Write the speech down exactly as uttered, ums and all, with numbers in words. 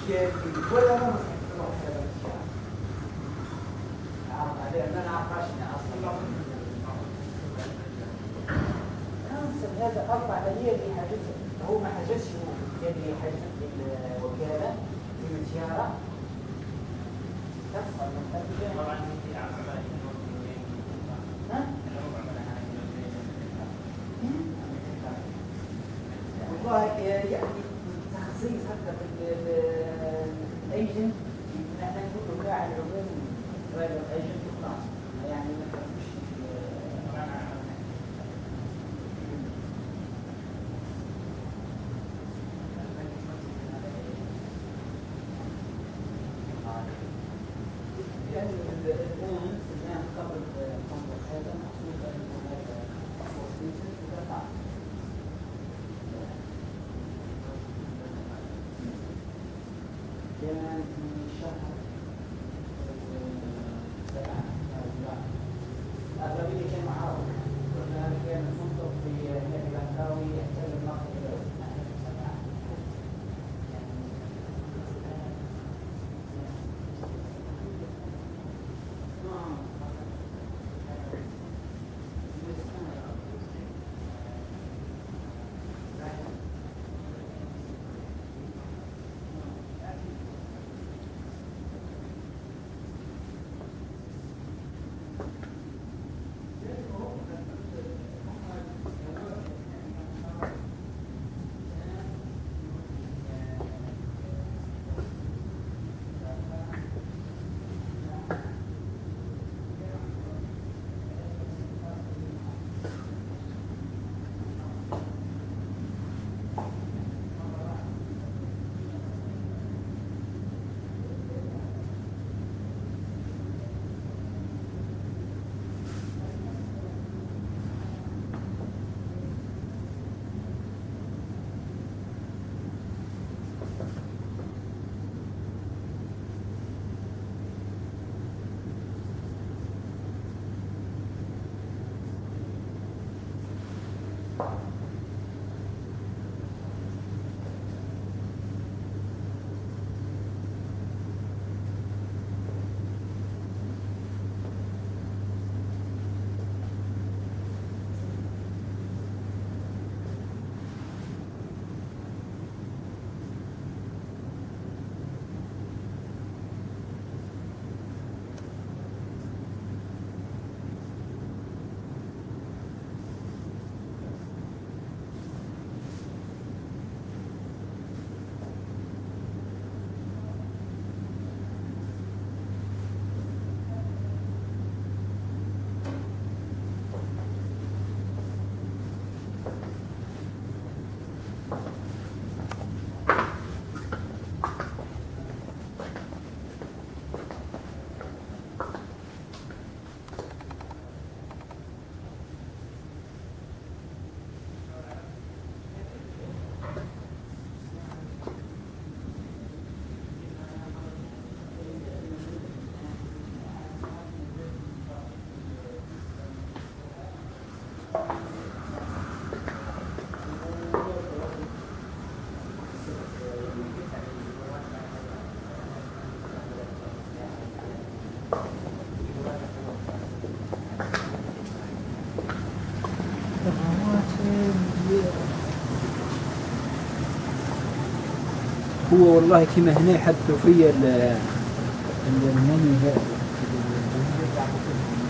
ولا مو مستحيل تروح سبب الشارع. عرض عليه أن أنا عرفشنا أصلا. كانسل هذا أربع أيام اللي حجزه، هو ما حجزش هو اللي حجز الوكالة في السيارة. تحصل من قبل. طبعا في عمل ها؟ والله يعني تخصيص حتى في الايجنت نحن نقول له على العموم غير الايجنت وخلاص يعني ما تفهمش يعني الان الان قبل قبل هذا محسوب انه هذا وسيله وقطع كان في شهر سبعة الأغلبية كانوا عرب وكان كان منطق في نادي البنكاوي يحتل النقل إلى سبعة هو والله كما هنا حتى في المني هذا